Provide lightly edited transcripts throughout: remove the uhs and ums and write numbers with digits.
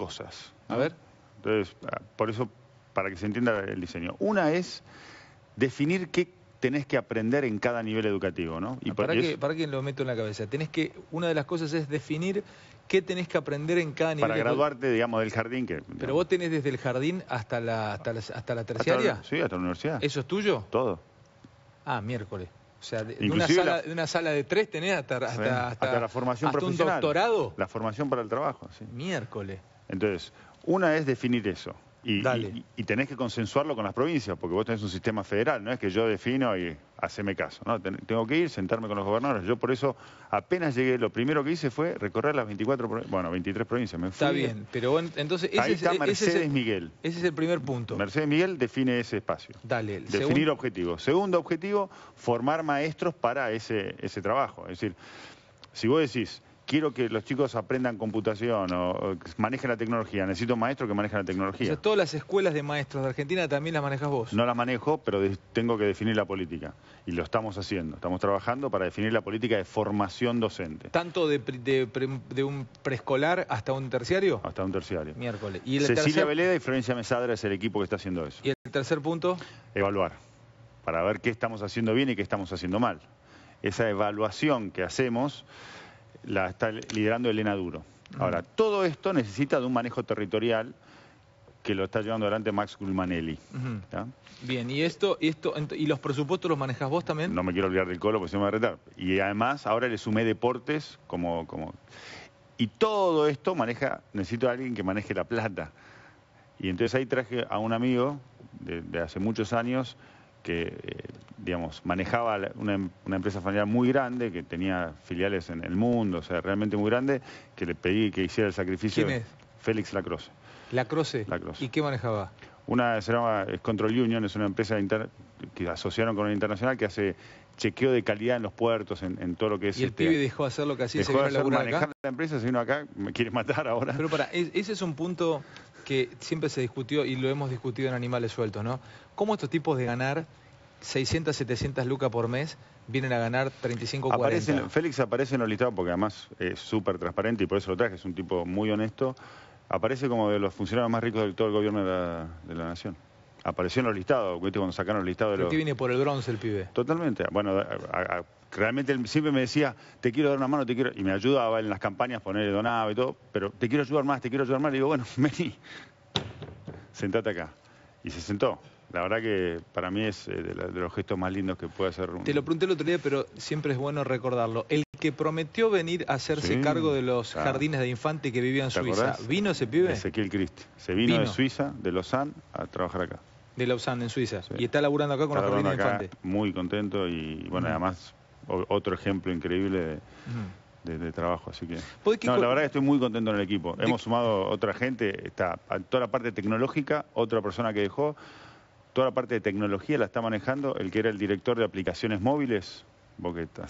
cosas, A ¿no? ver. Entonces, por eso, para que se entienda el diseño. Una es definir qué tenés que aprender en cada nivel educativo, ¿no? Y para que lo meto en la cabeza. Una de las cosas es definir qué tenés que aprender en cada nivel. Para graduarte, digamos, del jardín. Pero vos tenés desde el jardín hasta la terciaria. Sí, hasta la universidad. ¿Eso es tuyo? Todo. Ah, miércoles. O sea, de una sala de 3 tenés hasta la formación hasta profesional. un doctorado. La formación para el trabajo, sí. Miércoles. Entonces, una es definir eso. Y tenés que consensuarlo con las provincias, porque vos tenés un sistema federal, no es que yo defino y haceme caso, ¿no? Tengo que ir, sentarme con los gobernadores. Yo por eso, apenas llegué, lo primero que hice fue recorrer las 23 provincias. Me fui, está bien, pero entonces... Ahí está Mercedes Miguel. Ese es el primer punto. Mercedes Miguel define ese espacio. Dale. Definir objetivos. Segundo objetivo, formar maestros para ese trabajo. Es decir, si vos decís, quiero que los chicos aprendan computación o manejen la tecnología, necesito maestros que manejen la tecnología. O sea, todas las escuelas de maestros de Argentina también las manejas vos. No las manejo, pero tengo que definir la política. Y lo estamos haciendo. Estamos trabajando para definir la política de formación docente. ¿Tanto de un preescolar hasta un terciario? Hasta un terciario. Miércoles. ¿Y Cecilia Veleda y Florencia Mesadra es el equipo que está haciendo eso. ¿Y el tercer punto? Evaluar. Para ver qué estamos haciendo bien y qué estamos haciendo mal. Esa evaluación que hacemos la está liderando Elena Duro. Ahora, todo esto necesita de un manejo territorial que lo está llevando adelante Max Gulmanelli. Bien, ¿y los presupuestos los manejas vos también? No me quiero olvidar del Colo porque se me va a retar. Y además, ahora le sumé deportes Y todo esto necesito a alguien que maneje la plata. Y entonces ahí traje a un amigo de hace muchos años que, digamos, manejaba una empresa familiar muy grande, que tenía filiales en el mundo, o sea, realmente muy grande, que le pedí que hiciera el sacrificio. ¿Quién es? Félix Lacroze. ¿Lacroze? ¿Y qué manejaba? Se llama Control Union, es una empresa que asociaron con una internacional que hace chequeo de calidad en los puertos, en todo lo que es... ¿Y el pibe dejó de hacer lo que hacía y se vino a laburar acá? Manejar la empresa, se vino acá, me quiere matar ahora. Pero ese es un punto que siempre se discutió y lo hemos discutido en Animales Sueltos, ¿no? ¿Cómo estos tipos de ganar 600, 700 lucas por mes vienen a ganar 35, 40? Félix aparece en los listados porque además es súper transparente y por eso lo traje, es un tipo muy honesto. Aparece como de los funcionarios más ricos de todo el gobierno de la nación. Apareció en los listados, cuando sacaron los listados de los... ¿Por qué viene por el bronce el pibe? Totalmente. Bueno, realmente él siempre me decía, te quiero dar una mano, y me ayudaba en las campañas, ponerle donaba y todo, pero te quiero ayudar más, te quiero ayudar más. Le digo, bueno, vení, sentate acá. Y se sentó. La verdad que para mí es de los gestos más lindos que puede hacer. Te lo pregunté el otro día, pero siempre es bueno recordarlo. El que prometió venir a hacerse cargo de los jardines de infante que vivía en Suiza, acordás? ¿vino ese pibe? Ezequiel Christi. Se vino de Suiza, de Lausanne, a trabajar acá. De Lausanne, en Suiza. Sí. Y está laburando acá con los jardines de infante. Muy contento y, bueno, además, otro ejemplo increíble de trabajo. Así que... No, la verdad que estoy muy contento en el equipo. Hemos sumado otra gente, está toda la parte tecnológica, otra persona que dejó. Toda la parte de tecnología la está manejando el que era el director de aplicaciones móviles, Boquetas,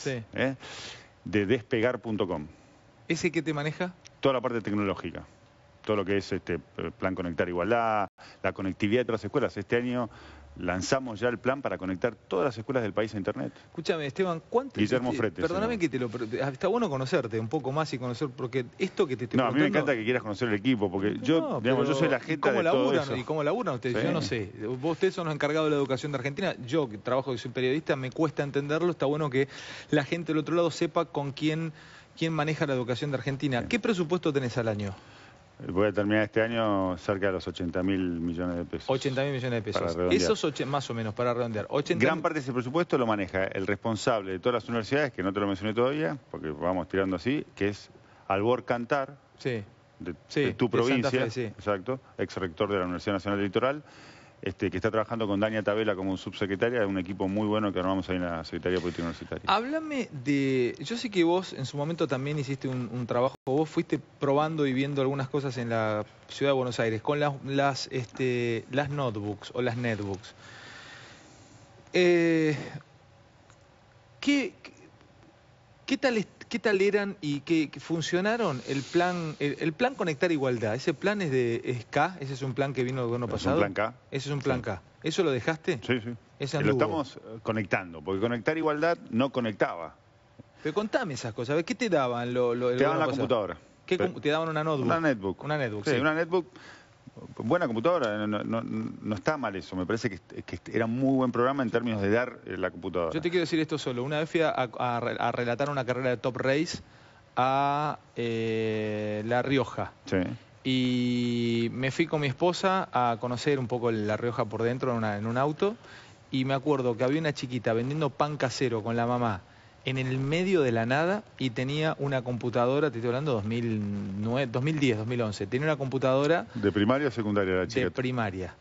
de despegar.com. ¿Ese qué te maneja? Toda la parte tecnológica. Todo lo que es plan Conectar Igualdad, la conectividad de todas las escuelas. Este año lanzamos ya el plan para conectar todas las escuelas del país a Internet. Escúchame, Esteban, ¿cuánto... Guillermo Fretes. Perdóname que está bueno conocerte un poco más y conocer, porque esto que te estoy contando... a mí me encanta que quieras conocer el equipo, porque yo soy la gente de todo eso. ¿Y cómo laburan ustedes? Sí. Yo no sé. Ustedes son los encargados de la educación de Argentina. Yo, que trabajo y soy periodista, me cuesta entenderlo. Está bueno que la gente del otro lado sepa con quién maneja la educación de Argentina. Sí. ¿Qué presupuesto tenés al año? Voy a terminar este año cerca de los 80.000 millones de pesos. 80.000 millones de pesos. Esos más o menos, para redondear. Gran parte de ese presupuesto lo maneja el responsable de todas las universidades, que no te lo mencioné todavía, porque vamos tirando así, que es Albor Cantar, de tu provincia, de Santa Fe, exacto, ex rector de la Universidad Nacional del Litoral, que está trabajando con Dania Tabela como subsecretaria de un equipo muy bueno que armamos ahí en la Secretaría de Política Universitaria. Háblame de... Yo sé que vos en su momento también hiciste un trabajo, vos fuiste probando y viendo algunas cosas en la ciudad de Buenos Aires, con las notebooks o las netbooks. ¿Qué tal eran y qué funcionaron el plan Conectar Igualdad? ¿Ese plan es K? ¿Ese es un plan que vino el gobierno pasado? Es un plan K. ¿Ese es un plan K? ¿Eso lo dejaste? Sí, sí. Lo estamos conectando, porque Conectar Igualdad no conectaba. Pero contame esas cosas, ¿qué te daban? Te daban la computadora. ¿Te daban una notebook? Una netbook. Una netbook, sí. sí. Una netbook, buena computadora, no está mal eso. Me parece que era un muy buen programa en términos de dar la computadora. Yo te quiero decir esto solo. Una vez fui a relatar una carrera de Top Race a La Rioja. Sí. Y me fui con mi esposa a conocer un poco La Rioja por dentro en un auto. Y me acuerdo que había una chiquita vendiendo pan casero con la mamá en el medio de la nada y tenía una computadora, te estoy hablando 2009, 2010, 2011. Tenía una computadora... ¿De primaria o secundaria la chica? De primaria.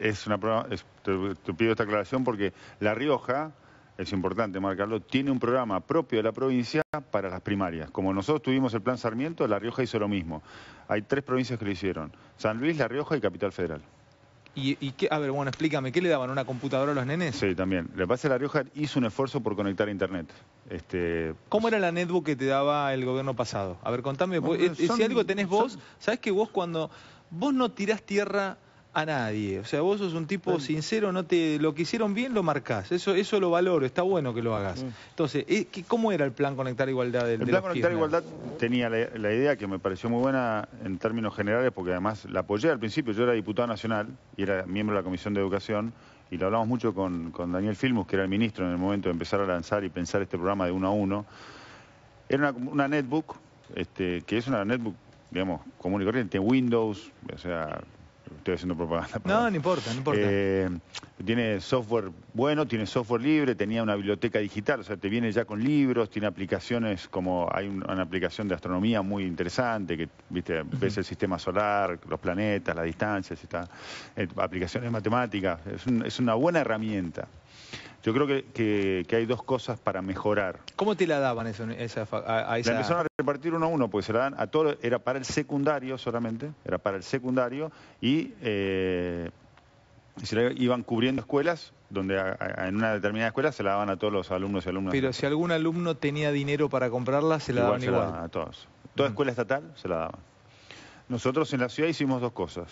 Te pido esta aclaración porque La Rioja, es importante marcarlo, tiene un programa propio de la provincia para las primarias. Como nosotros tuvimos el Plan Sarmiento, La Rioja hizo lo mismo. Hay 3 provincias que lo hicieron: San Luis, La Rioja y Capital Federal. ¿Y qué? A ver, bueno, explícame, ¿qué le daban? ¿Una computadora a los nenes? Sí, también. Lo que pasa es que La Rioja hizo un esfuerzo por conectar a Internet. ¿Cómo era la netbook que te daba el gobierno pasado? A ver, contame, si algo tenés vos, sabés que vos vos no tirás tierra a nadie, o sea, vos sos un tipo sincero, lo que hicieron bien lo marcás, eso lo valoro, está bueno que lo hagas. Entonces, ¿cómo era el plan Conectar Igualdad El plan Conectar Igualdad tenía la idea que me pareció muy buena en términos generales, porque además la apoyé al principio. Yo era diputado nacional y era miembro de la Comisión de Educación, y lo hablamos mucho con Daniel Filmus, que era el ministro en el momento de empezar a lanzar y pensar este programa de 1 a 1. Era una netbook, que es una netbook, digamos, común y corriente, tiene Windows, o sea... Estoy haciendo propaganda. No, no importa, no importa. Tiene software bueno, tiene software libre, tenía una biblioteca digital, o sea, te viene ya con libros, tiene aplicaciones como hay una aplicación de astronomía muy interesante, que viste, ves el sistema solar, los planetas, las distancias, aplicaciones de matemáticas, es una buena herramienta. Yo creo que hay 2 cosas para mejorar. ¿Cómo te la daban a esa? La empezaron a repartir 1 a 1, porque se la dan a todos, era para el secundario solamente, era para el secundario, y se la iban cubriendo escuelas, donde en una determinada escuela se la daban a todos los alumnos y alumnas. Pero si algún alumno tenía dinero para comprarla, se la daban igual. Se la daban a todos. Toda escuela estatal se la daban. Nosotros en la ciudad hicimos 2 cosas.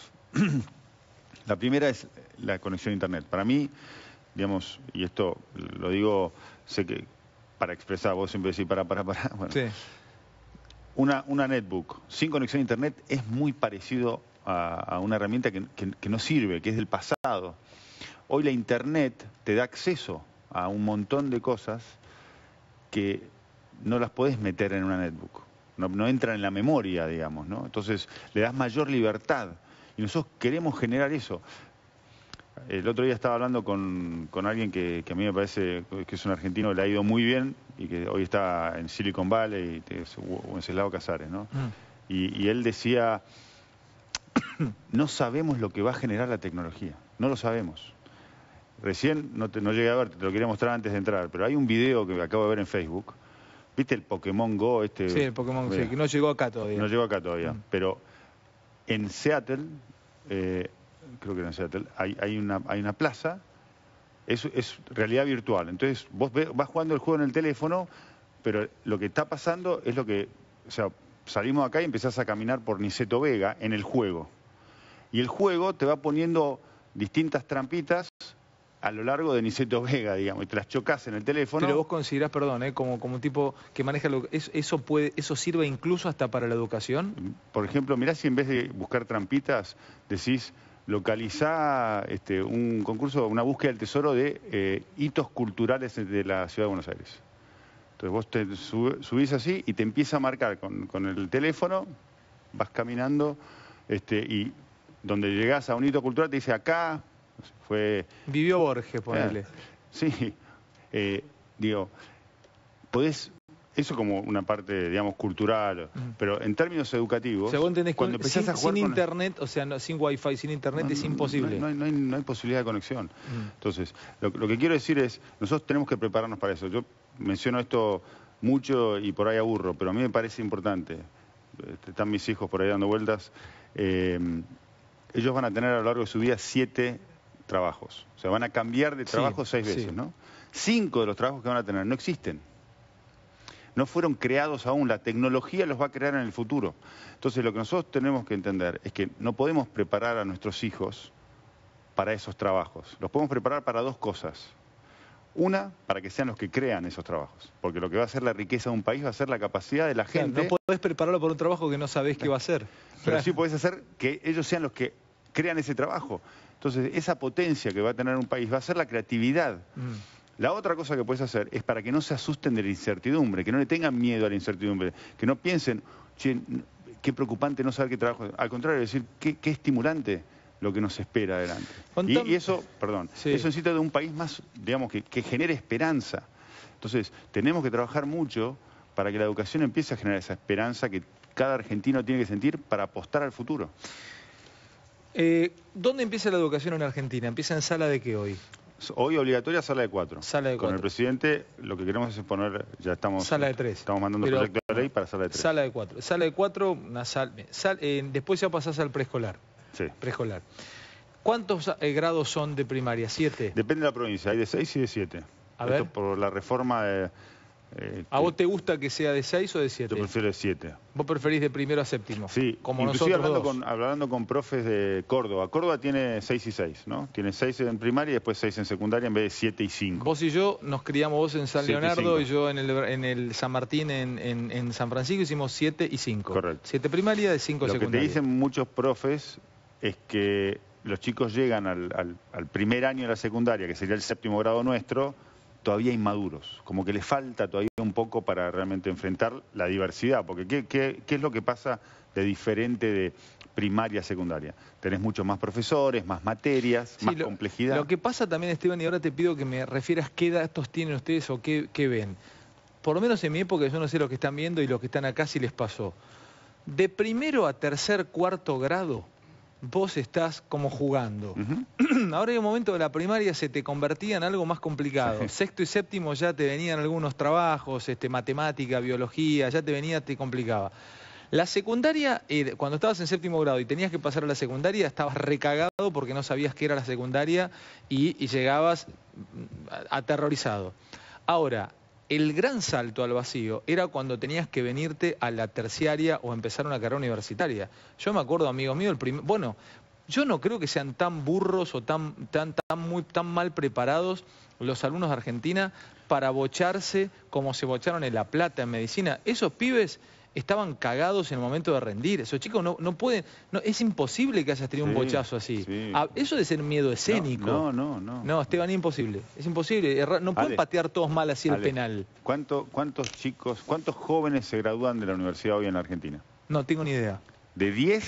La primera es la conexión a Internet. Para mí, digamos, y esto lo digo, sé que para expresar, vos siempre decís bueno, sí. Una netbook sin conexión a Internet es muy parecido a una herramienta que no sirve, que es del pasado. Hoy la Internet te da acceso a un montón de cosas que no las podés meter en una netbook, no entran en la memoria, digamos, ¿no? Entonces le das mayor libertad y nosotros queremos generar eso. El otro día estaba hablando con alguien que a mí me parece que es un argentino que le ha ido muy bien y que hoy está en Silicon Valley, Wenceslao Casares, ¿no? Y él decía, no sabemos lo que va a generar la tecnología, no lo sabemos. Recién, no llegué a ver, te lo quería mostrar antes de entrar, pero hay un video que acabo de ver en Facebook. ¿Viste el Pokémon Go? Sí, el Pokémon, sí, que no llegó acá todavía. No llegó acá todavía, pero en Seattle... creo que en Seattle, hay una plaza, es realidad virtual. Entonces vos vas jugando el juego en el teléfono, pero lo que está pasando es lo que... O sea, salimos acá y empezás a caminar por Niceto Vega en el juego. Y el juego te va poniendo distintas trampitas a lo largo de Niceto Vega, digamos, y te las chocas en el teléfono. Pero vos considerás, perdón, como un tipo que maneja ¿eso sirve incluso hasta para la educación? Por ejemplo, mirá si en vez de buscar trampitas decís... localizá un concurso, una búsqueda del tesoro de hitos culturales de la Ciudad de Buenos Aires. Entonces vos te subís así y te empieza a marcar con el teléfono, vas caminando y donde llegás a un hito cultural te dice acá, fue... Vivió Borges, ponele. Sí, digo, podés... Eso como una parte, digamos, cultural, pero en términos educativos... O sea, vos entendés cuando empezás a jugar sin internet, o sea, sin wifi, sin internet es imposible. No hay posibilidad de conexión. Entonces, lo que quiero decir es, nosotros tenemos que prepararnos para eso. Yo menciono esto mucho y por ahí aburro, pero a mí me parece importante. Están mis hijos por ahí dando vueltas. Ellos van a tener a lo largo de su vida 7 trabajos. O sea, van a cambiar de trabajo 6 veces, ¿no? 5 de los trabajos que van a tener no existen. No fueron creados aún, la tecnología los va a crear en el futuro. Entonces lo que nosotros tenemos que entender es que no podemos preparar a nuestros hijos para esos trabajos. Los podemos preparar para 2 cosas. Una, para que sean los que crean esos trabajos, porque lo que va a hacer la riqueza de un país va a ser la capacidad de la Claro, gente. no podés prepararlo por un trabajo que no sabés qué va a hacer. Pero sí podés hacer que ellos sean los que crean ese trabajo. Entonces, esa potencia que va a tener un país va a ser la creatividad. La otra cosa que puedes hacer es para que no se asusten de la incertidumbre, que no le tengan miedo a la incertidumbre, que no piensen, che, qué preocupante no saber qué trabajo. Al contrario, decir, qué estimulante lo que nos espera adelante. Y eso, perdón, sí, eso necesita de un país más, digamos, que genere esperanza. Entonces, tenemos que trabajar mucho para que la educación empiece a generar esa esperanza que cada argentino tiene que sentir para apostar al futuro. ¿Dónde empieza la educación en Argentina? ¿Empieza en sala de qué hoy? Hoy obligatoria sala de 4. Sala de 4. Con el presidente lo que queremos es poner, ya estamos... Sala de 3. Estamos mandando proyecto de ley para sala de 3. Sala de 4. Sala de 4, una después ya pasás al preescolar. Sí. Preescolar. ¿Cuántos grados son de primaria? ¿7? Depende de la provincia, hay de 6 y de 7. A ver. Por la reforma de... ¿A vos te gusta que sea de 6 o de 7? Yo prefiero de 7. ¿Vos preferís de primero a séptimo? Sí, como inclusive nosotros hablando con profes de Córdoba. Córdoba tiene 6 y 6, ¿no? Tiene 6 en primaria y después 6 en secundaria en vez de 7 y 5. Vos y yo nos criamos, vos en San 7 y Leonardo 5. y yo en el San Martín en San Francisco hicimos 7 y 5. Correcto. 7 primaria, de 5 secundaria. Lo que te dicen muchos profes es que los chicos llegan al primer año de la secundaria, que sería el séptimo grado nuestro, todavía inmaduros, como que les falta todavía un poco para realmente enfrentar la diversidad, porque ¿qué es lo que pasa de diferente de primaria a secundaria? Tenés muchos más profesores, más materias, más complejidad. Lo que pasa también, Esteban, y ahora te pido que me refieras qué datos tienen ustedes o qué ven. Por lo menos en mi época, yo no sé lo que están viendo y los que están acá si les pasó. De primero a tercer, cuarto grado, vos estás como jugando. Ahora hay un momento de la primaria se te convertía en algo más complicado. Sí. Sexto y séptimo ya te venían algunos trabajos, matemática, biología, ya te complicaba. La secundaria, cuando estabas en séptimo grado y tenías que pasar a la secundaria, estabas recagado porque no sabías qué era la secundaria y llegabas aterrorizado. Ahora, el gran salto al vacío era cuando tenías que venirte a la terciaria o empezar una carrera universitaria. Yo me acuerdo, amigos míos, bueno, yo no creo que sean tan burros o tan mal preparados los alumnos de Argentina para bocharse como se bocharon en La Plata, en medicina. Esos pibes estaban cagados en el momento de rendir. Esos chicos no pueden... es imposible que hayas tenido un bochazo así. Sí. Eso de ser miedo escénico. No. No, Esteban, imposible. Es imposible. No pueden patear todos mal así el penal. ¿Cuántos chicos, cuántos jóvenes se gradúan de la universidad hoy en la Argentina? No tengo ni idea. De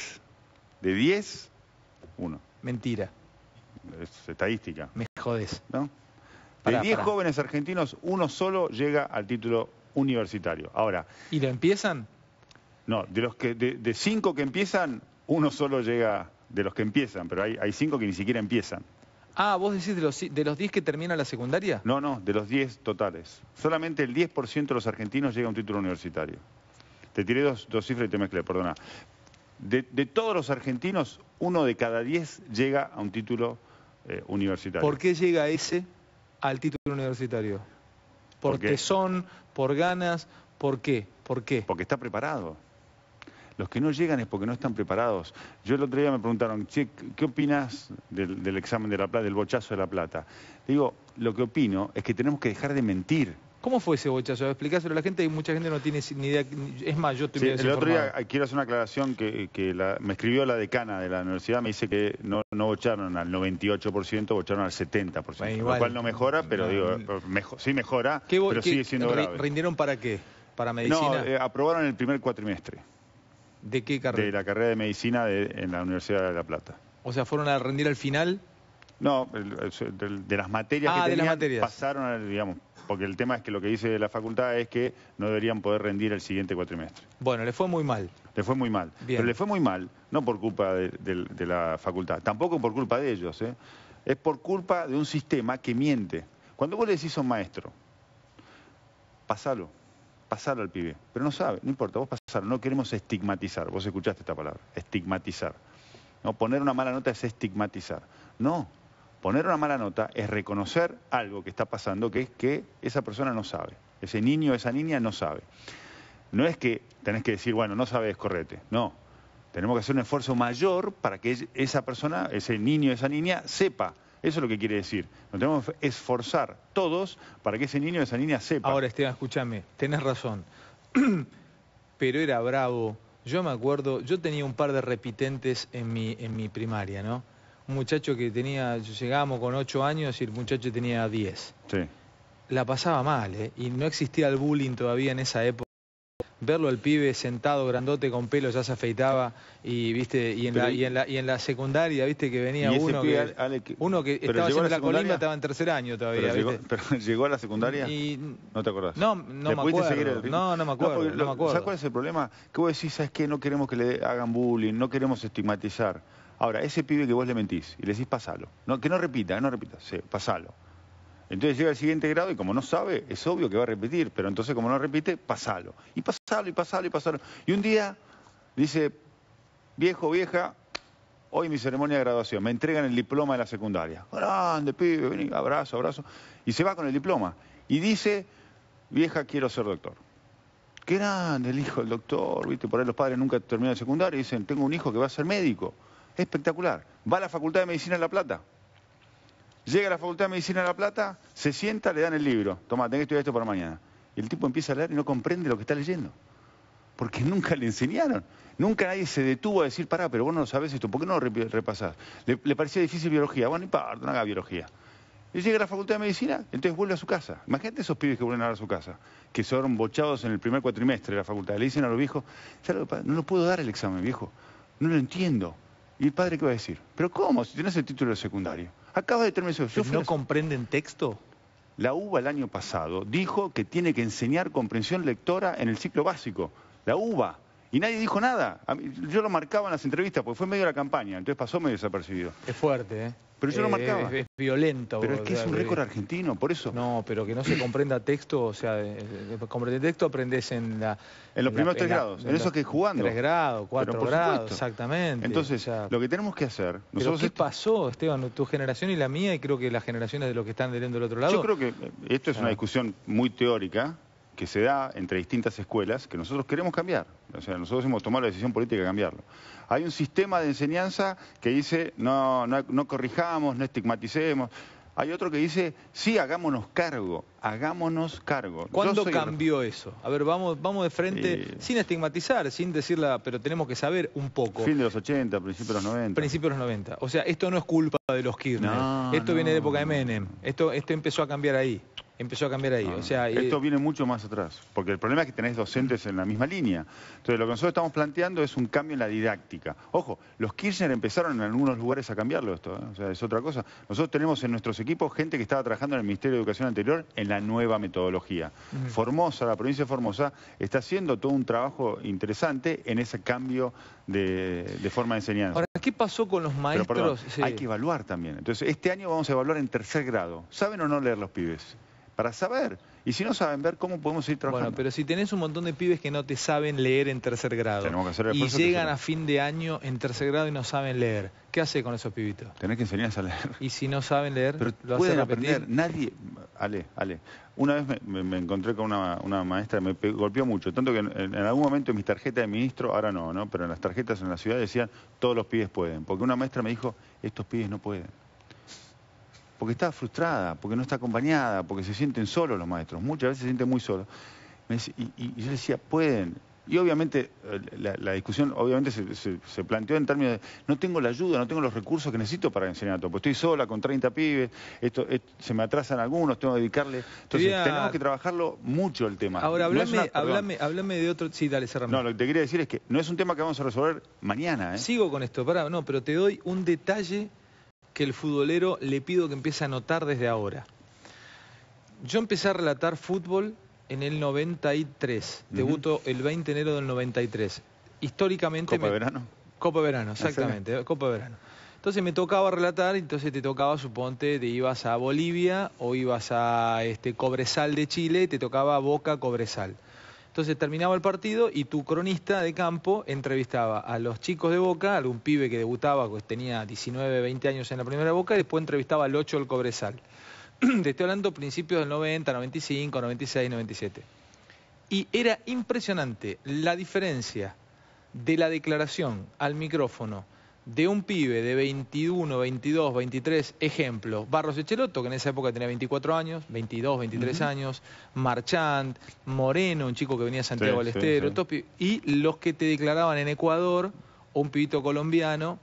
10, 1. Mentira. Es estadística. Me jodés. ¿No? De 10 jóvenes argentinos, uno solo llega al título universitario. Ahora... ¿Y lo empiezan? No, de 5 que empiezan, uno solo llega de los que empiezan, pero hay 5 que ni siquiera empiezan. Ah, ¿vos decís de los 10 que terminan la secundaria? No, de los 10 totales. Solamente el 10% de los argentinos llega a un título universitario. Te tiré dos cifras y te mezclé, perdona. De todos los argentinos, 1 de cada 10 llega a un título universitario. ¿Por qué llega ese al título universitario? ¿Por tesón, por ganas? ¿Por qué? Porque está preparado. Los que no llegan es porque no están preparados. Yo el otro día me preguntaron, che, ¿qué opinas del examen de La Plata, del bochazo de La Plata? Digo, lo que opino es que tenemos que dejar de mentir. ¿Cómo fue ese bochazo? Explicáselo a la gente, y mucha gente no tiene ni idea. Es más, yo estoy el otro día quiero hacer una aclaración que me escribió la decana de la universidad, me dice que no bocharon al 98%, bocharon al 70%. Bueno, igual, lo cual no mejora, pero sí mejora, pero sigue siendo grave. ¿Rindieron para qué? ¿Para medicina? No, aprobaron el primer cuatrimestre. ¿De qué carrera? De la carrera de medicina en la Universidad de La Plata. O sea, ¿fueron a rendir al final? No, de las materias que tenían, pasaron, digamos, porque el tema es que lo que dice la facultad es que no deberían poder rendir el siguiente cuatrimestre. Bueno, le fue muy mal. Le fue muy mal. Bien. Pero le fue muy mal, no por culpa de la facultad, tampoco por culpa de ellos, ¿eh? Es por culpa de un sistema que miente. Cuando vos le decís a un maestro, pasalo al pibe, pero no sabe, no importa, vos pasalo, no queremos estigmatizar, vos escuchaste esta palabra, estigmatizar. No, poner una mala nota es estigmatizar. No, poner una mala nota es reconocer algo que está pasando, que es que esa persona no sabe, ese niño o esa niña no sabe. No es que tenés que decir, bueno, no sabes, correte, no. Tenemos que hacer un esfuerzo mayor para que esa persona, ese niño o esa niña, sepa. Eso es lo que quiere decir. Nos tenemos que esforzar todos para que ese niño o esa niña sepa. Ahora, Esteban, escúchame, tenés razón. Pero era bravo. Yo me acuerdo, yo tenía un par de repitentes en mi primaria, ¿no? Un muchacho que tenía, llegábamos con 8 años y el muchacho tenía 10. Sí. La pasaba mal, ¿eh? Y no existía el bullying todavía en esa época. Verlo al pibe sentado, grandote, con pelo, ya se afeitaba, y viste, y en la secundaria, viste, que venía uno pibe, que estaba haciendo la colimba, estaba en tercer año todavía, pero llegó a la secundaria, ¿no te acordás? No me acuerdo. No me acuerdo. ¿Sabes cuál es el problema? Que vos decís, ¿sabes qué? No queremos que le hagan bullying, no queremos estigmatizar. Ahora, ese pibe que vos le mentís y le decís, pasalo. No, que no repita, sí, pasalo. Entonces llega al siguiente grado y como no sabe, es obvio que va a repetir, pero entonces como no repite, pasalo. Y pasalo, y pasalo, y pasalo. Y un día dice, viejo, vieja, hoy mi ceremonia de graduación, me entregan el diploma de la secundaria. Grande, pibe, vení, abrazo, abrazo. Y se va con el diploma. Y dice, vieja, quiero ser doctor. Qué grande el hijo del doctor, ¿viste? Por ahí los padres nunca terminan el secundario y dicen, tengo un hijo que va a ser médico. Espectacular. Va a la Facultad de Medicina de La Plata. Llega a la Facultad de Medicina de La Plata, se sienta, le dan el libro. Toma, tenés que estudiar esto para mañana. Y el tipo empieza a leer y no comprende lo que está leyendo. Porque nunca le enseñaron. Nunca nadie se detuvo a decir, pará, pero vos no sabés esto, ¿por qué no lo repasás? Le parecía difícil biología. Bueno, no haga biología. Y llega a la Facultad de Medicina, entonces vuelve a su casa. Imagínate esos pibes que vuelven a su casa, que son bochados en el primer cuatrimestre de la facultad. Le dicen a los viejos, no lo puedo dar el examen, viejo. No lo entiendo. ¿Y el padre qué va a decir? ¿Pero cómo? Si tenés el título de secundario. Acaba de terminar eso. ¿No comprenden texto? La UBA el año pasado dijo que tiene que enseñar comprensión lectora en el ciclo básico. La UBA. Y nadie dijo nada. Yo lo marcaba en las entrevistas porque fue medio de la campaña, entonces pasó medio desapercibido. Es fuerte, ¿eh? Pero yo lo marcaba. Es violento. Pero es que es un récord argentino, por eso. No, pero que no se comprenda texto, o sea, comprender texto aprendes en la... En los primeros 3 grados, en eso que jugando. 3 grados, 4 grados, exactamente. Entonces, o sea, lo que tenemos que hacer... Nosotros ¿qué pasó, Esteban, tu generación y la mía, y creo que las generaciones de los que están del otro lado? Yo creo que esto es una discusión muy teórica, que se da entre distintas escuelas, que nosotros queremos cambiar. O sea, nosotros hemos tomado la decisión política de cambiarlo. Hay un sistema de enseñanza que dice, no corrijamos, no estigmaticemos. Hay otro que dice, sí, hagámonos cargo. ¿Cuándo cambió eso? A ver, vamos de frente, sin estigmatizar, sin decirla, pero tenemos que saber un poco. Fin de los 80, principios de los 90. Principios de los 90. O sea, esto no es culpa de los Kirchner. Esto viene de época de Menem. Esto empezó a cambiar ahí. O sea, esto viene mucho más atrás, porque el problema es que tenés docentes en la misma línea. Entonces, lo que nosotros estamos planteando es un cambio en la didáctica. Ojo, los Kirchner empezaron en algunos lugares a cambiarlo esto, ¿eh? O sea, es otra cosa. Nosotros tenemos en nuestros equipos gente que estaba trabajando en el Ministerio de Educación anterior en la nueva metodología. Formosa, la provincia de Formosa, está haciendo todo un trabajo interesante en ese cambio de forma de enseñanza. Ahora, ¿qué pasó con los maestros? Pero, perdón, hay que evaluar también. Entonces, este año vamos a evaluar en 3er grado. ¿Saben o no leer los pibes? Para saber. Y si no saben ver, ¿cómo podemos seguir trabajando? Bueno, pero si tenés un montón de pibes que no te saben leer en 3er grado tenemos que hacer el y llegan a fin de año en 3er grado y no saben leer, ¿qué hace con esos pibitos? Tenés que enseñarles a leer. Y si no saben leer, pero lo pueden hacen repetir. Aprender. Nadie... Ale. Una vez me encontré con una maestra, me golpeó mucho, tanto que en algún momento en mis tarjetas de ministro, ahora no, pero en las tarjetas en la ciudad decían, todos los pibes pueden. Porque una maestra me dijo, estos pibes no pueden. Porque está frustrada, porque no está acompañada, porque se sienten solos los maestros, muchas veces se sienten muy solos. Y yo decía, pueden. Y obviamente la discusión obviamente se planteó en términos de, no tengo la ayuda, no tengo los recursos que necesito para enseñar a todo, porque estoy sola con 30 pibes, se me atrasan algunos, tengo que dedicarle. Entonces tenemos que trabajarlo mucho el tema. Ahora, háblame de otro... Sí, dale, cerrame. No, lo que te quería decir es que no es un tema que vamos a resolver mañana, ¿eh? Sigo con esto, pero te doy un detalle que el futbolero le pido que empiece a notar desde ahora. Yo empecé a relatar fútbol en el 93. Debuto el 20 de enero del 93. Históricamente... ¿Copa de Verano? Copa de Verano, exactamente. Copa de Verano. Entonces me tocaba relatar, entonces te tocaba, suponte, te ibas a Bolivia o ibas a Cobresal de Chile, te tocaba Boca Cobresal. Entonces terminaba el partido y tu cronista de campo entrevistaba a los chicos de Boca, algún pibe que debutaba, pues tenía 19, 20 años en la primera Boca, y después entrevistaba al 8 del Cobresal. Te estoy hablando principios del 90, 95, 96, 97. Y era impresionante la diferencia de la declaración al micrófono de un pibe de 21, 22, 23, ejemplo, Barros Echeloto, que en esa época tenía 24 años, 22, 23 años, Marchand, Moreno, un chico que venía de Santiago del Estero, y los que te declaraban en Ecuador, o un pibito colombiano,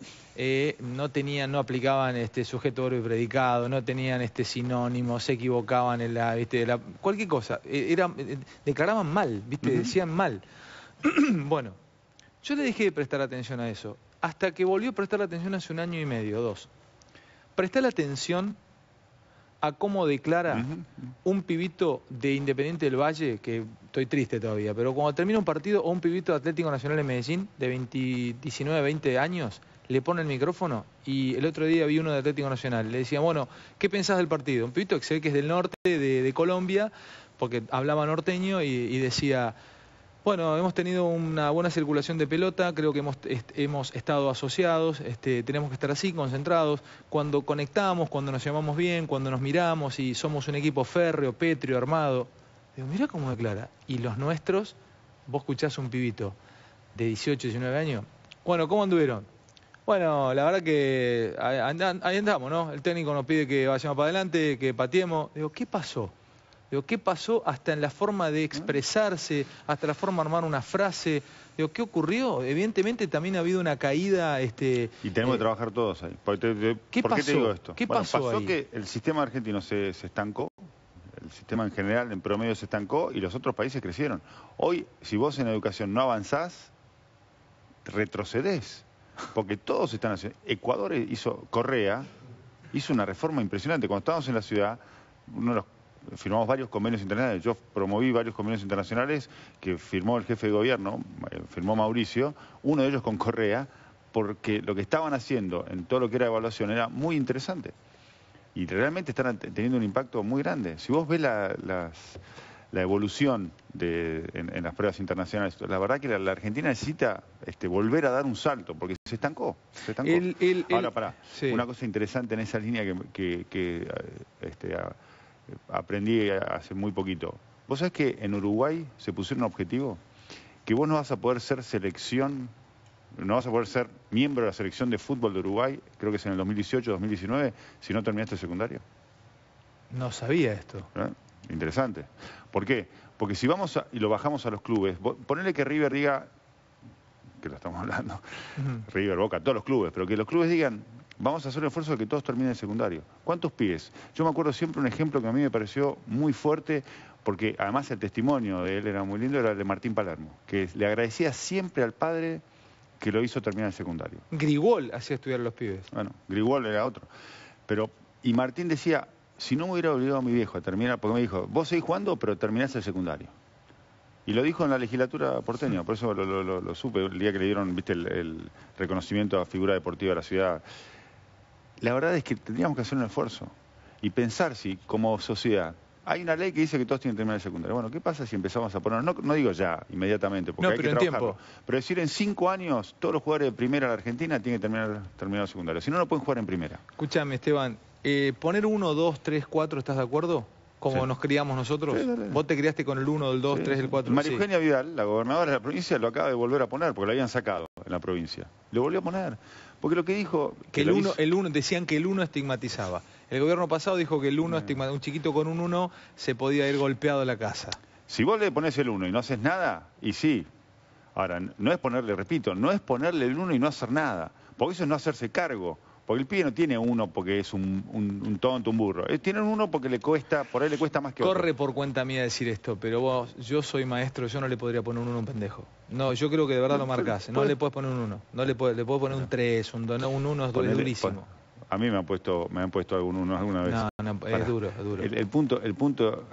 no aplicaban sujeto, verbo y predicado, no tenían sinónimos, se equivocaban en cualquier cosa, declaraban mal, decían mal. Bueno, yo le dejé de prestar atención a eso, hasta que volvió a prestar atención hace 1 año y medio, 2. Prestar atención a cómo declara un pibito de Independiente del Valle, que estoy triste todavía, pero cuando termina un partido, o un pibito de Atlético Nacional en Medellín, de 19, 20 años, le pone el micrófono, y el otro día vi uno de Atlético Nacional, le decía, bueno, ¿qué pensás del partido? Un pibito que se ve que es del norte de Colombia, porque hablaba norteño, y decía... Bueno, hemos tenido una buena circulación de pelota, creo que hemos estado asociados, tenemos que estar así, concentrados. Cuando conectamos, cuando nos llamamos bien, cuando nos miramos y somos un equipo férreo, pétreo, armado. Digo, mirá cómo declara. Y los nuestros, vos escuchás un pibito de 18, 19 años. Bueno, ¿cómo anduvieron? Bueno, la verdad que ahí andamos, ¿no? El técnico nos pide que vayamos para adelante, que pateemos. Digo, ¿qué pasó? Digo, ¿qué pasó hasta en la forma de expresarse, hasta la forma de armar una frase? Digo, ¿qué ocurrió? Evidentemente también ha habido una caída... Y tenemos que trabajar todos ahí. ¿Por qué te digo esto? ¿Qué pasó pasó ahí? Que el sistema argentino se estancó, el sistema en general en promedio se estancó y los otros países crecieron. Hoy, si vos en educación no avanzás, retrocedés, porque todos están haciendo... Correa hizo una reforma impresionante. Cuando estábamos en la ciudad, firmamos varios convenios internacionales. Yo promoví varios convenios internacionales que firmó el jefe de gobierno, firmó Mauricio, uno de ellos con Correa, porque lo que estaban haciendo en todo lo que era evaluación era muy interesante. Y realmente están teniendo un impacto muy grande. Si vos ves la evolución en las pruebas internacionales, la verdad que la Argentina necesita volver a dar un salto, porque se estancó. Ahora, pará, una cosa interesante en esa línea que aprendí hace muy poquito. ¿Vos sabés que en Uruguay se pusieron un objetivo? Que vos no vas a poder ser no vas a poder ser miembro de la selección de fútbol de Uruguay, creo que es en el 2018, 2019, si no terminaste el secundario. No sabía esto. Interesante. ¿Por qué? Porque si vamos y lo bajamos a los clubes, ponele que River diga, que lo estamos hablando, River, Boca, todos los clubes, pero que los clubes digan, vamos a hacer el esfuerzo de que todos terminen el secundario. ¿Cuántos pibes? Yo me acuerdo siempre un ejemplo que a mí me pareció muy fuerte, porque además el testimonio de él era muy lindo, era el de Martín Palermo, que le agradecía siempre al padre que lo hizo terminar el secundario. Grigol hacía estudiar a los pibes. Bueno, Grigol era otro. Y Martín decía, si no me hubiera obligado a mi viejo a terminar, porque me dijo, vos seguís jugando, pero terminás el secundario. Y lo dijo en la legislatura porteña, por eso lo supe el día que le dieron, viste, el reconocimiento a figura deportiva de la ciudad. La verdad es que tendríamos que hacer un esfuerzo y pensar si, como sociedad, hay una ley que dice que todos tienen que terminar el secundario. Bueno, ¿qué pasa si empezamos a poner, no digo ya, inmediatamente, porque hay que trabajarlo, pero decir en 5 años, todos los jugadores de primera de la Argentina tienen que terminar el secundario, si no, no pueden jugar en primera. Escúchame, Esteban, poner 1, 2, 3, 4, ¿estás de acuerdo? Como nos criamos nosotros. Sí, dale. Vos te criaste con el 1, el 2, 3, el 4. María Eugenia Vidal, la gobernadora de la provincia, lo acaba de volver a poner, porque lo habían sacado en la provincia. Lo volvió a poner. Porque lo que dijo... Que el 1, decían que el 1 estigmatizaba. El gobierno pasado dijo que el 1 estigmatizaba. Un chiquito con un 1 se podía ir golpeado a la casa. Si vos le pones el 1 y no haces nada, y sí. Ahora, no es ponerle, repito, no es ponerle el 1 y no hacer nada. Porque eso es no hacerse cargo. Porque el pibe no tiene 1 porque es un tonto, un burro. Tiene un 1 porque por ahí le cuesta más que otro. Corre por cuenta mía decir esto, pero yo soy maestro, yo no le podría poner un 1 a un pendejo. No, yo creo que de verdad lo marcás. No le puedes poner un 1. Le puedes poner un 3, un 2, un 1 es durísimo. A mí me han puesto algún 1 alguna vez. No, es duro, es duro. El punto,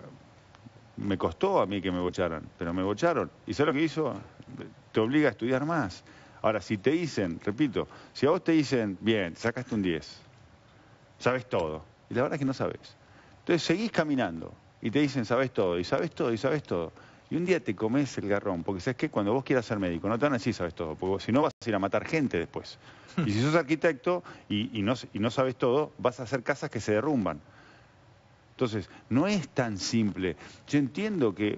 me costó a mí que me bocharan, pero me bocharon. ¿Y sabes lo que hizo? Te obliga a estudiar más. Ahora, si te dicen, repito, si a vos te dicen, bien, sacaste un 10, sabes todo, y la verdad es que no sabes. Entonces seguís caminando y te dicen, sabes todo, y sabes todo, y sabes todo. Y un día te comes el garrón, porque sabes que cuando vos quieras ser médico, no te van a decir sabes todo, porque si no vas a ir a matar gente después. Y si sos arquitecto y no sabes todo, vas a hacer casas que se derrumban. Entonces, no es tan simple. Yo entiendo que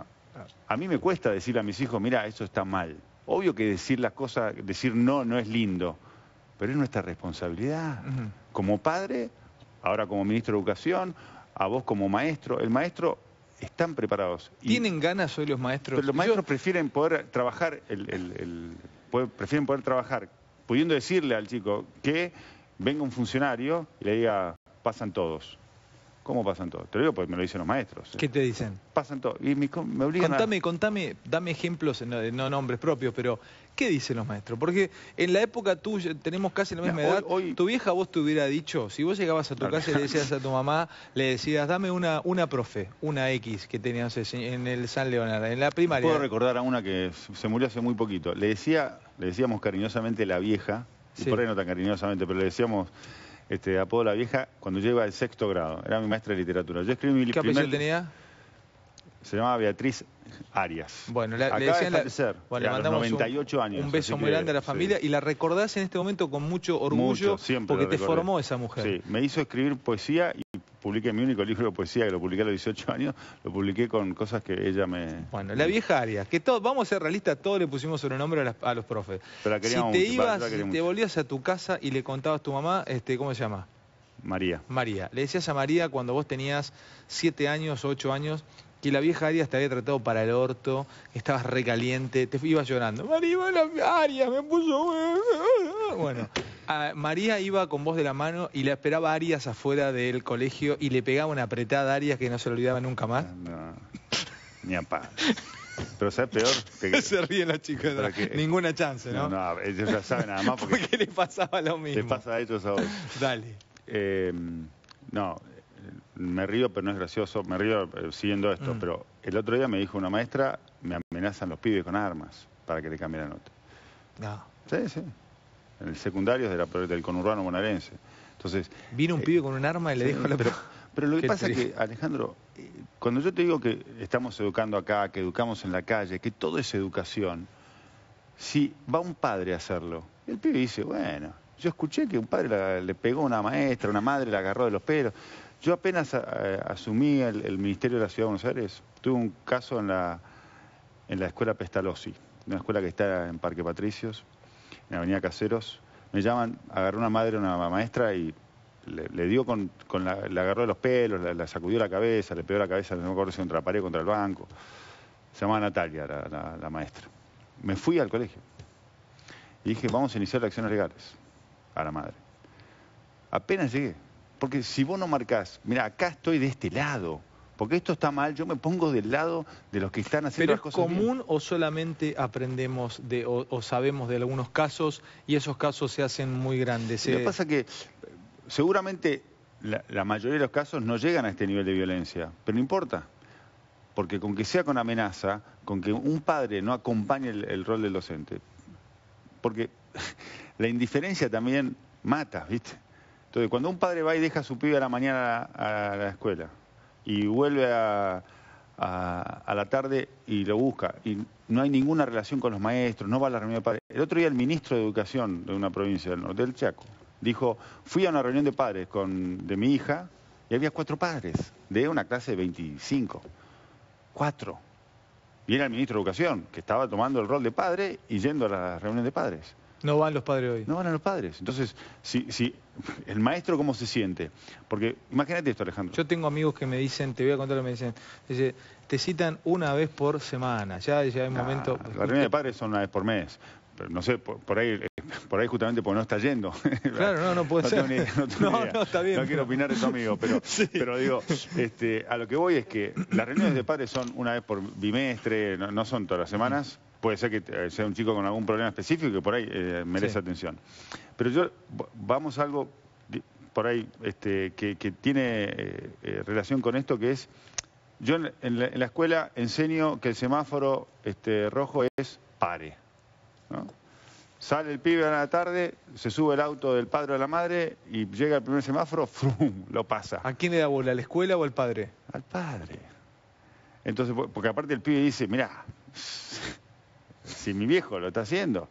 a mí me cuesta decirle a mis hijos, mira, eso está mal. Obvio que decir las cosas, decir no es lindo, pero es nuestra responsabilidad. Como padre, ahora como ministro de Educación, a vos como maestro. El maestro están preparados. ¿Tienen ganas hoy los maestros? Pero los maestros prefieren poder trabajar, prefieren poder trabajar, pudiendo decirle al chico que venga un funcionario y le diga, pasan todos. ¿Cómo pasan todos? Te lo digo porque me lo dicen los maestros. ¿Qué te dicen? Pasan todos. Y me obligan Contame, dame ejemplos, no nombres propios, pero ¿qué dicen los maestros? Porque en la época tuya, tenemos casi la misma edad, tu vieja vos te hubiera dicho, si vos llegabas a tu casa y le decías a tu mamá, le decías, dame una profe, una X que tenías en el San Leonardo, en la primaria. Puedo recordar a una que se murió hace muy poquito. Le decíamos cariñosamente la vieja, y por ahí no tan cariñosamente, pero le decíamos... apodo la vieja cuando yo iba al 6º grado. Era mi maestra de literatura. Yo escribí mi ¿Qué apellido tenía? Se llamaba Beatriz Arias. Bueno, le mandamos 98 años. Un beso muy grande a la familia y la recordás en este momento con mucho orgullo porque te formó esa mujer. Sí, me hizo escribir poesía y publiqué mi único libro de poesía, que lo publiqué a los 18 años, lo publiqué con cosas que ella me... Bueno, la vieja Arias, que todos, vamos a ser realistas, todos le pusimos sobrenombre a los profes. Pero la queríamos si mucho, te volvías a tu casa y le contabas a tu mamá, ¿cómo se llama? María. María. Le decías a María cuando vos tenías 7 años, 8 años, que la vieja Arias te había tratado para el orto, estabas recaliente, te ibas llorando. María, la Arias me puso... Bueno, María iba con vos de la mano y la esperaba Arias afuera del colegio y le pegaba una apretada a Arias que no se le olvidaba nunca más. No, ni a paz. Pero ¿sabes peor? Se ríen las chicas. Ninguna chance, ¿no? No, ellos ya saben nada más porque... porque le pasaba lo mismo. Le pasa a ellos ahora. Dale. No, me río, pero no es gracioso. Me río siguiendo esto. Pero el otro día me dijo una maestra, me amenazan los pibes con armas para que le cambie la nota. No. Sí, sí. En el secundario del conurbano bonaerense. Entonces, vino un pibe con un arma y le dijo la... Pero lo que pasa es que, Alejandro, cuando yo te digo que estamos educando acá, que educamos en la calle, que todo es educación, si va un padre a hacerlo, el pibe dice, bueno, yo escuché que un padre le pegó a una maestra, una madre la agarró de los pelos. Yo apenas asumí el Ministerio de la Ciudad de Buenos Aires, tuve un caso en la escuela Pestalozzi, una escuela que está en Parque Patricios, en Avenida Caseros. Me llaman, agarró una madre, una maestra y le dio le agarró de los pelos, la sacudió la cabeza, le pegó la cabeza, no me acuerdo si contra la pared, contra el banco. Se llamaba Natalia, la maestra. Me fui al colegio y dije, vamos a iniciar acciones legales a la madre. Apenas llegué, porque si vos no marcás, mira, acá estoy de este lado, porque esto está mal, yo me pongo del lado de los que están haciendo las cosas bien. ¿Pero es común o solamente aprendemos o sabemos de algunos casos y esos casos se hacen muy grandes? Lo que pasa es que seguramente la mayoría de los casos no llegan a este nivel de violencia, pero no importa, porque con que sea con amenaza, con que un padre no acompañe el rol del docente, porque la indiferencia también mata, ¿viste? Entonces, cuando un padre va y deja a su pibe a la mañana a la escuela y vuelve a la tarde y lo busca, y no hay ninguna relación con los maestros, no va a la reunión de padres. El otro día el ministro de Educación de una provincia del norte, del Chaco, dijo, fui a una reunión de padres de mi hija y había 4 padres de una clase de 25. 4. Y era el ministro de Educación, que estaba tomando el rol de padre y yendo a las reuniones de padres. No van los padres hoy. No van a los padres. Entonces, si el maestro cómo se siente. Porque imagínate esto, Alejandro. Yo tengo amigos que me dicen, te voy a contar lo que me dicen, dice, te citan una vez por semana. Ya hay un momento... Las reuniones de padres son una vez por mes. Pero no sé, por ahí justamente porque no está yendo. Claro, no puede ser. No, está bien. No quiero opinar de tu amigo, pero, sí. Pero digo, a lo que voy es que las reuniones de padres son una vez por bimestre, no son todas las semanas. Puede ser que sea un chico con algún problema específico que por ahí merece atención. Pero vamos a algo por ahí que tiene relación con esto, que es, yo en la escuela enseño que el semáforo rojo es pare, ¿no? Sale el pibe a la tarde, se sube el auto del padre o de la madre y llega el primer semáforo, ¡frum!, lo pasa. ¿A quién le da bola, a la escuela o al padre? Al padre. Entonces, porque aparte el pibe dice, mirá, si mi viejo lo está haciendo,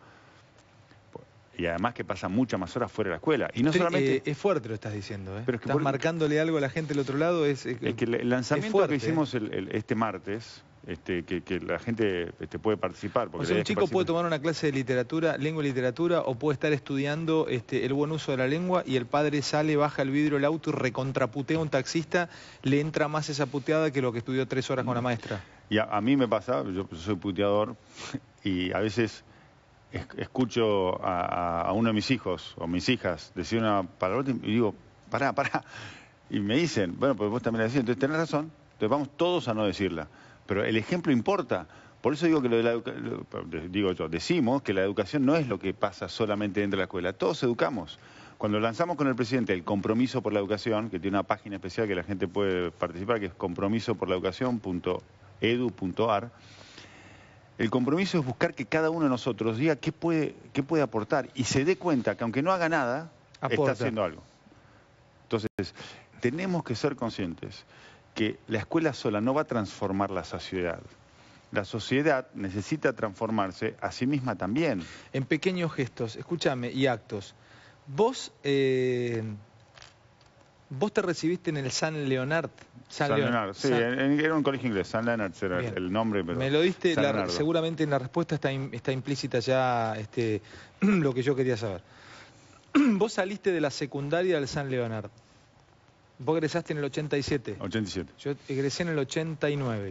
y además que pasa muchas más horas fuera de la escuela. Y no solamente... es fuerte lo estás diciendo, ¿eh? Pero es que estás marcándole algo a la gente del otro lado. Es que el lanzamiento que hicimos este martes, que la gente puede participar. Porque O sea, un chico puede tomar una clase de literatura, lengua y literatura, o puede estar estudiando el buen uso de la lengua y el padre sale, baja el vidrio del auto y recontraputea a un taxista, le entra más esa puteada que lo que estudió 3 horas con la maestra. Y a mí me pasa, yo soy puteador, y a veces escucho a uno de mis hijos o mis hijas decir una palabra y digo, pará. Y me dicen, bueno, pues vos también la decís, entonces tenés razón, entonces vamos todos a no decirla. Pero el ejemplo importa. Por eso digo que decimos que la educación no es lo que pasa solamente dentro de la escuela. Todos educamos. Cuando lanzamos con el presidente el compromiso por la educación, que tiene una página especial que la gente puede participar, que es compromisoporlaeducacion.edu.ar, el compromiso es buscar que cada uno de nosotros diga qué puede aportar y se dé cuenta que aunque no haga nada, está haciendo algo. Entonces, tenemos que ser conscientes que la escuela sola no va a transformar la sociedad. La sociedad necesita transformarse a sí misma también. En pequeños gestos, escúchame, y actos. Vos te recibiste en el San Leonard. San Leonard, sí, era un colegio inglés, San Leonard era el nombre. Pero me lo diste, seguramente en la respuesta está implícita ya lo que yo quería saber. Vos saliste de la secundaria del San Leonard. Vos egresaste en el 87. 87. Yo egresé en el 89.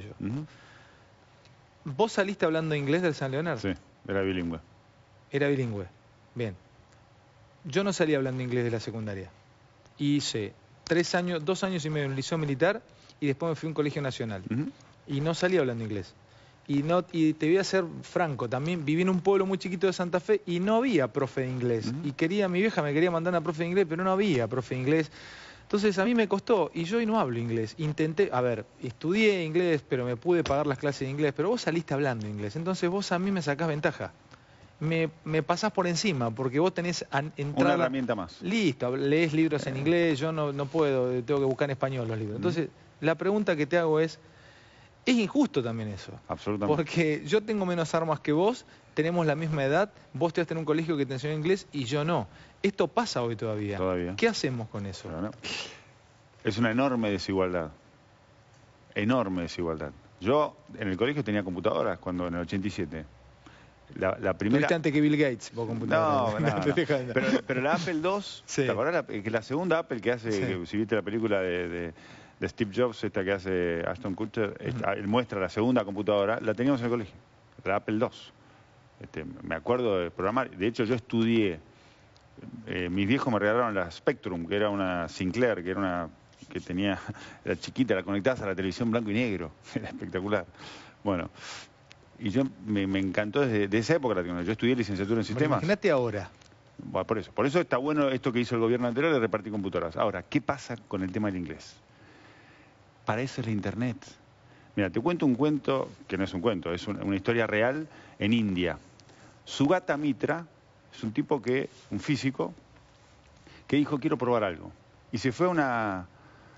¿Vos saliste hablando inglés del San Leonard? Sí, era bilingüe. Era bilingüe. Bien. Yo no salí hablando inglés de la secundaria. Hice 2 años y medio en un liceo militar y después me fui a un colegio nacional. Y no salí hablando inglés. Y te voy a ser franco, también viví en un pueblo muy chiquito de Santa Fe y no había profe de inglés. Y mi vieja me quería mandar a profe de inglés, pero no había profe de inglés. Entonces a mí me costó, y yo hoy no hablo inglés. Estudié inglés, pero me pude pagar las clases de inglés, pero vos saliste hablando inglés. Entonces vos a mí me sacás ventaja. Me pasás por encima, porque vos tenés entrada... Una herramienta más. Listo, lees libros en inglés, yo no puedo, tengo que buscar en español los libros. Entonces, la pregunta que te hago es injusto también eso. Absolutamente. Porque yo tengo menos armas que vos, tenemos la misma edad, vos estudiaste en un colegio que te enseñó inglés y yo no. Esto pasa hoy todavía. ¿Qué hacemos con eso? No. Es una enorme desigualdad. Enorme desigualdad. Yo en el colegio tenía computadoras en el 87. La primera... Tuviste antes que Bill Gates, vos computadora. No. Pero la Apple II, sí. ¿Te acordás? Que la segunda Apple que hace, si viste la película de Steve Jobs, esta que hace Ashton Kutcher, él muestra la segunda computadora, la teníamos en el colegio, la Apple II. Me acuerdo de programar. De hecho, yo estudié, mis viejos me regalaron la Spectrum, que era una Sinclair, era chiquita, la conectabas a la televisión blanco y negro, era espectacular. Bueno, y yo me encantó desde esa época la tecnología. Yo estudié licenciatura en sistemas. Imagínate ahora. Bueno, por eso está bueno esto que hizo el gobierno anterior de repartir computadoras. Ahora, ¿qué pasa con el tema del inglés? Para eso es la Internet. Mira, te cuento un cuento, que no es un cuento, es una historia real en India. Sugata Mitra es un físico, que dijo, quiero probar algo. Y se fue a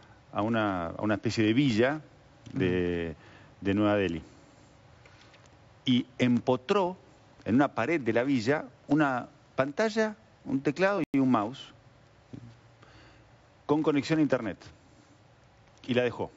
una especie de villa de Nueva Delhi. Y empotró en una pared de la villa una pantalla, un teclado y un mouse con conexión a Internet. Y la dejó.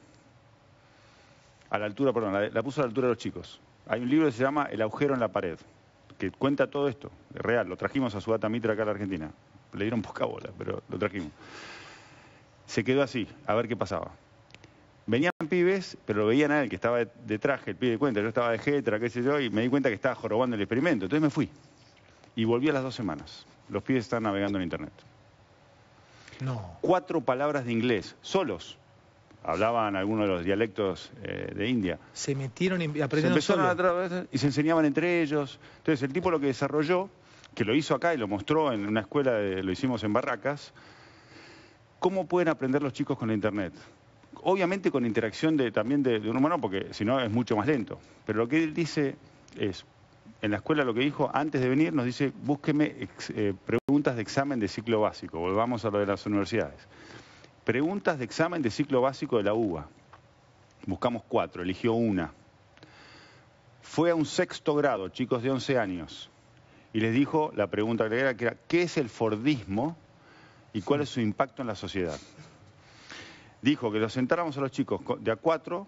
La puso a la altura de los chicos. Hay un libro que se llama El agujero en la pared, que cuenta todo esto, es real. Lo trajimos a Sugata Mitra acá a la Argentina. Le dieron poca bola, pero lo trajimos. Se quedó así, a ver qué pasaba. Venían pibes, pero lo veían a él, que estaba de traje, el pibe de cuenta. Yo estaba de jetra, qué sé yo, y me di cuenta que estaba jorobando el experimento. Entonces me fui. Y volví a las 2 semanas. Los pibes están navegando en Internet. No. 4 palabras de inglés, solos. Hablaban algunos de los dialectos de India. Se metieron y aprendieron solo. Y se enseñaban entre ellos. Entonces el tipo lo que desarrolló, que lo hizo acá y lo mostró en una escuela, lo hicimos en Barracas, ¿cómo pueden aprender los chicos con la Internet? Obviamente con interacción también de un humano, porque si no es mucho más lento. Pero lo que él dice es, en la escuela lo que dijo, antes de venir nos dice, búsqueme preguntas de examen de ciclo básico. Volvamos a lo de las universidades. Preguntas de examen de ciclo básico de la UBA. Buscamos 4, eligió una. Fue a un 6º grado, chicos de 11 años, y les dijo la pregunta que era, ¿qué es el Fordismo y cuál es su impacto en la sociedad? Dijo que los sentáramos a los chicos de a 4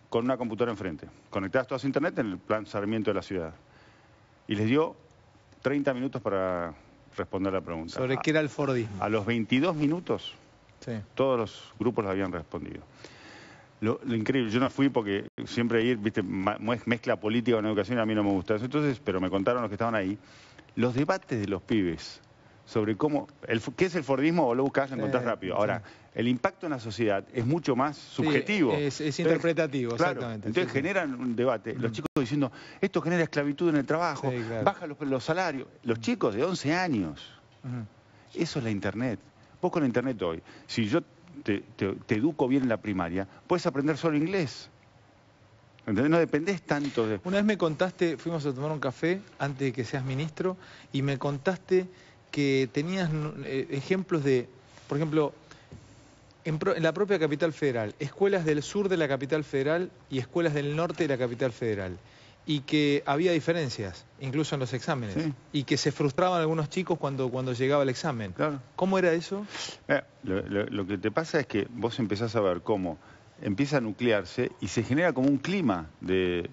con una computadora enfrente, conectadas todas a internet en el plan Sarmiento de la ciudad. Y les dio 30 minutos para responder la pregunta. ¿Sobre qué era el Fordismo? A los 22 minutos, Sí. todos los grupos lo habían respondido. Lo increíble, yo no fui porque siempre ir, viste, mezcla política con educación, a mí no me gusta eso. Entonces, pero me contaron los que estaban ahí, los debates de los pibes sobre cómo, qué es el Fordismo, vos lo buscás, lo encontrás rápido. Ahora, el impacto en la sociedad es mucho más subjetivo. Sí, es interpretativo, claro, exactamente. entonces generan un debate. Los chicos diciendo, esto genera esclavitud en el trabajo, Claro. baja los salarios. Los chicos de 11 años. Eso es la Internet. Vos con la Internet hoy, si yo te educo bien en la primaria, puedes aprender solo inglés. ¿Entendés? No dependés tanto de... Una vez me contaste, fuimos a tomar un café antes de que seas ministro, y me contaste que tenías ejemplos de, por ejemplo, en la propia capital federal, escuelas del sur de la capital federal y escuelas del norte de la capital federal, y que había diferencias, incluso en los exámenes, Sí. y que se frustraban algunos chicos cuando llegaba el examen. Claro. ¿Cómo era eso? Lo que te pasa es que vos empezás a ver cómo empieza a nuclearse y se genera como un clima de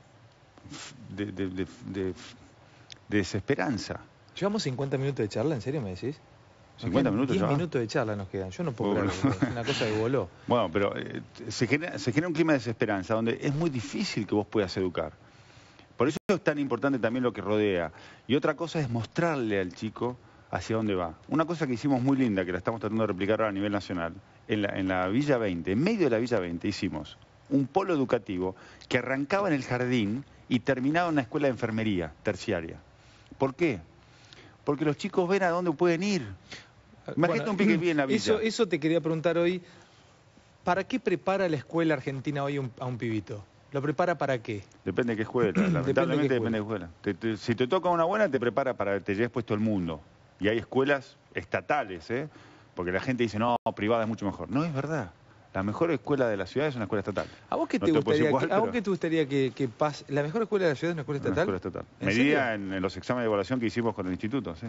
desesperanza. Llevamos 50 minutos de charla, ¿en serio me decís? 50 minutos 10 ya. minutos de charla nos quedan. Yo no puedo creerlo, es una cosa que voló. Bueno, pero se genera un clima de desesperanza donde es muy difícil que vos puedas educar. Por eso es tan importante también lo que rodea. Y otra cosa es mostrarle al chico hacia dónde va. Una cosa que hicimos muy linda, que la estamos tratando de replicar ahora a nivel nacional, en la Villa 20, en medio de la Villa 20 hicimos un polo educativo que arrancaba en el jardín y terminaba en una escuela de enfermería terciaria. ¿Por qué? Porque los chicos ven a dónde pueden ir. Imagínate un pique que vive en la villa. Eso te quería preguntar hoy. ¿Para qué prepara la escuela argentina hoy a un pibito? ¿Lo prepara para qué? Depende de qué escuela, lamentablemente depende de qué escuela. Si te toca una buena, te prepara para que te lleves puesto el mundo. Y hay escuelas estatales, porque la gente dice, no, privada es mucho mejor. No es verdad. La mejor escuela de la ciudad es una escuela estatal. ¿A vos qué te gustaría que pase? ¿La mejor escuela de la ciudad es una escuela estatal? Una escuela estatal. Medida en los exámenes de evaluación que hicimos con el instituto, sí.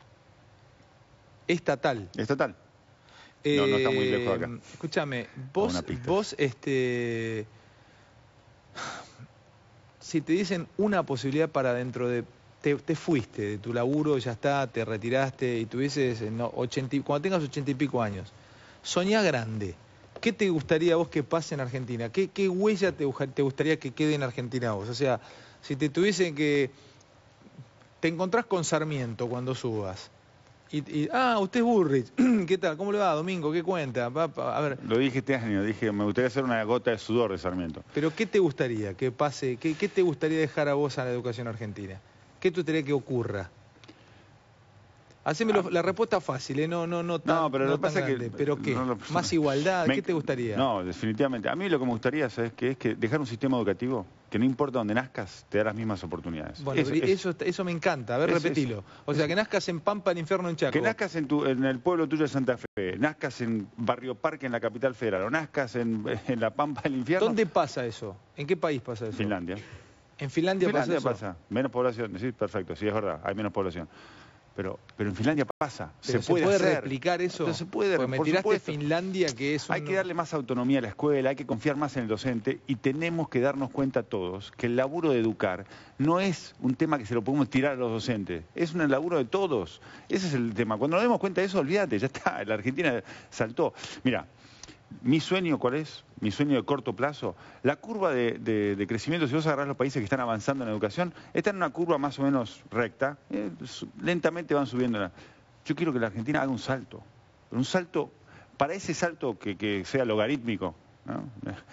Estatal. Estatal. No está muy lejos de acá. Escúchame, vos, si te dicen una posibilidad para dentro de... Te fuiste de tu laburo, ya está, te retiraste y tuvieses cuando tengas 80 y pico años, soñá grande. ¿Qué te gustaría a vos que pase en Argentina? ¿Qué huella te gustaría que quede en Argentina a vos? O sea, si te tuviesen que... Te encontrás con Sarmiento cuando subas. Usted es Burrich. ¿Qué tal? ¿Cómo le va, Domingo? ¿Qué cuenta? A ver. Lo dije este año, me gustaría hacer una gota de sudor de Sarmiento. Pero ¿qué te gustaría que pase? ¿Qué te gustaría dejar a vos a la educación argentina? ¿Qué te gustaría que ocurra? Haceme la respuesta fácil, no pero lo que pasa grande, es que... ¿pero qué? ¿Más igualdad? ¿Qué te gustaría? No, definitivamente. A mí lo que me gustaría, ¿sabes qué? Es que dejar un sistema educativo que no importa dónde nazcas, te da las mismas oportunidades. Bueno, eso me encanta. A ver, repetilo. O sea, que nazcas en Pampa, el infierno en Chaco. Que nazcas en el pueblo tuyo de Santa Fe, nazcas en Barrio Parque, en la capital federal, o nazcas en la Pampa del infierno. ¿Dónde pasa eso? ¿En qué país pasa eso? Finlandia. ¿En Finlandia pasa eso? Pasa. Menos población, sí, perfecto, sí, es verdad, hay menos población. Pero en Finlandia pasa, se puede hacer. ¿Replicar eso? Entonces se puede, pues me tiraste Finlandia, que es Hay que darle más autonomía a la escuela, hay que confiar más en el docente y tenemos que darnos cuenta todos que el laburo de educar no es un tema que se lo podemos tirar a los docentes, es un laburo de todos. Ese es el tema. Cuando nos demos cuenta de eso, olvídate, ya está, la Argentina saltó. Mira, mi sueño, ¿cuál es? Mi sueño de corto plazo. La curva de crecimiento, si vos agarrás los países que están avanzando en educación, está en una curva más o menos recta, lentamente van subiendo. Yo quiero que la Argentina haga un salto, para ese salto que sea logarítmico, ¿no?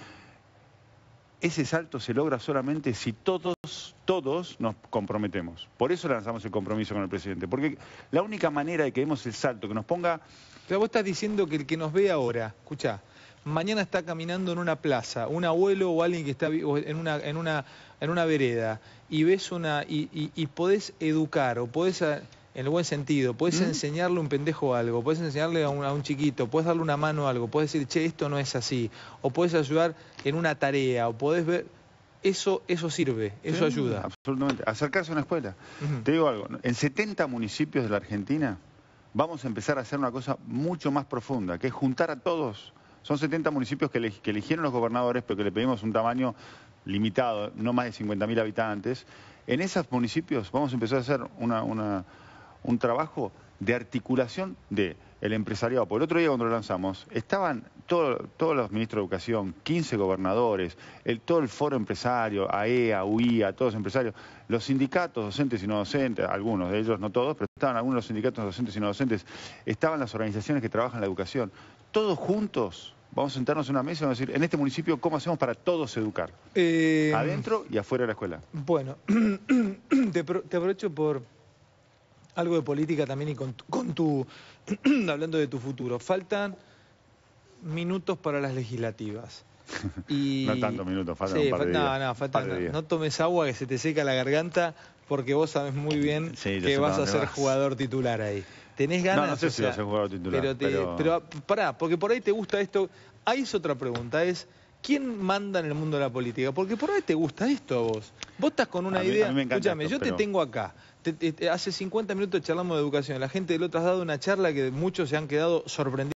Ese salto se logra solamente si todos nos comprometemos. Por eso lanzamos el compromiso con el presidente, porque la única manera de que demos el salto, que nos ponga... O sea, vos estás diciendo que el que nos ve ahora, escuchá, mañana está caminando en una plaza, un abuelo o alguien que está en una vereda, y ves y podés educar, o podés, en el buen sentido, podés enseñarle a un pendejo algo, podés enseñarle a un chiquito, podés darle una mano a algo, podés decir, che, esto no es así, o podés ayudar en una tarea, o podés ver... Eso sirve, eso ayuda. Absolutamente. Acercarse a una escuela. Te digo algo, en 70 municipios de la Argentina vamos a empezar a hacer una cosa mucho más profunda, que es juntar a todos Son 70 municipios que eligieron los gobernadores, pero que le pedimos un tamaño limitado, no más de 50.000 habitantes. En esos municipios vamos a empezar a hacer un trabajo de articulación del empresariado. Por el otro día cuando lo lanzamos, estaban todos los ministros de Educación, 15 gobernadores, todo el foro empresario, AEA, UIA, todos los empresarios, los sindicatos docentes y no docentes, algunos de ellos, no todos, pero estaban algunos de los sindicatos docentes y no docentes, estaban las organizaciones que trabajan en la educación, todos juntos. Vamos a sentarnos en una mesa y vamos a decir, en este municipio, ¿cómo hacemos para todos educar? Adentro y afuera de la escuela. Bueno, te aprovecho por algo de política también y con tu hablando de tu futuro. Faltan minutos para las legislativas. Y... No tantos minutos, faltan un par de días. No tomes agua que se te seca la garganta porque vos sabés muy bien que vas a ser jugador titular ahí. ¿Tenés ganas? No sé si vas a ser jugador titular. Pero pará, porque por ahí te gusta esto. Ahí es otra pregunta, ¿quién manda en el mundo de la política? Porque por ahí te gusta esto a vos. Vos estás con una idea. Escúchame, yo te tengo acá. Hace 50 minutos charlamos de educación. La gente del otro has dado una charla que muchos se han quedado sorprendidos.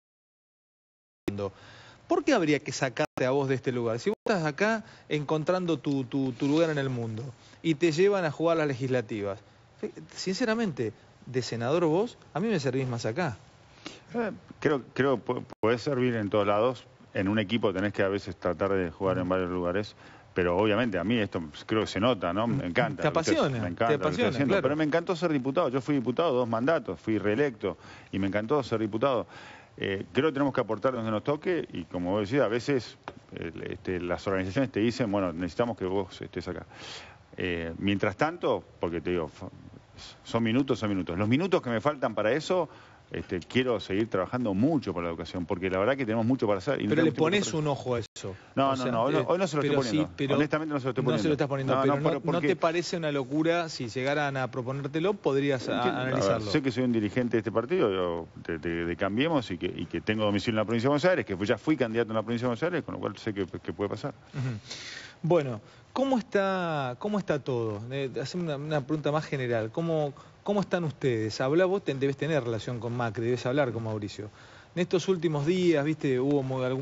¿Por qué habría que sacarte a vos de este lugar? Si vos estás acá encontrando tu lugar en el mundo y te llevan a jugar las legislativas, sinceramente, de senador vos, a mí me servís más acá. Creo que podés servir en todos lados. En un equipo tenés que a veces tratar de jugar en varios lugares. Pero obviamente a mí esto creo que se nota, ¿no? Me encanta. Te apasiona, me encanta, te apasiona, claro. Pero me encantó ser diputado. Yo fui diputado 2 mandatos, fui reelecto y me encantó ser diputado. Creo que tenemos que aportar donde nos toque y como vos decís, a veces las organizaciones te dicen, bueno, necesitamos que vos estés acá. Mientras tanto, porque te digo, son minutos. Los minutos que me faltan para eso... quiero seguir trabajando mucho por la educación, porque la verdad que tenemos mucho para hacer. Pero le pones un ojo a eso. No, hoy no se lo estoy poniendo. Sí, honestamente no se lo estoy poniendo. No se lo estás poniendo, ¿no te parece una locura si llegaran a proponértelo? Podrías analizarlo. Sé que soy un dirigente de este partido, de Cambiemos, y que tengo domicilio en la provincia de Buenos Aires, que ya fui candidato en la provincia de Buenos Aires, con lo cual sé que puede pasar. Bueno, ¿cómo está todo? Haceme una pregunta más general. ¿Cómo están ustedes? Vos debes tener relación con Macri, debes hablar con Mauricio. En estos últimos días, viste, hubo algún